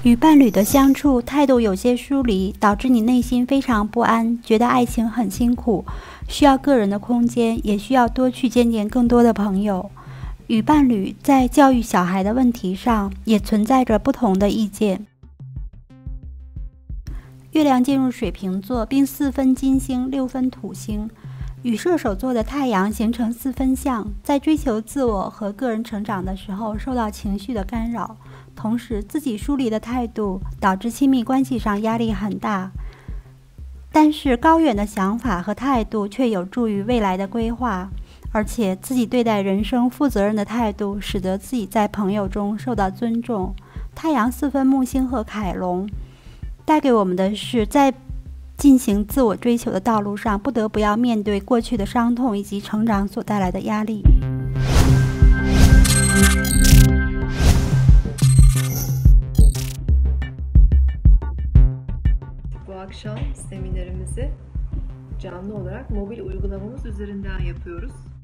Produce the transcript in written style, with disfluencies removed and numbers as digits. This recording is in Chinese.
与伴侣的相处态度有些疏离，导致你内心非常不安，觉得爱情很辛苦，需要个人的空间，也需要多去见见更多的朋友。与伴侣在教育小孩的问题上也存在着不同的意见。月亮进入水瓶座，并4分金星6分土星，与射手座的太阳形成4分相，在追求自我和个人成长的时候受到情绪的干扰，同时自己疏离的态度导致亲密关系上压力很大，但是高远的想法和态度却有助于未来的规划，而且自己对待人生负责任的态度使得自己在朋友中受到尊重。太阳4分木星和凯龙带给我们的是，在进行自我追求的道路上，不得不要面对过去的伤痛以及成长所带来的压力。 Bu akşam seminerimizi canlı olarak mobil uygulamamız üzerinden yapıyoruz.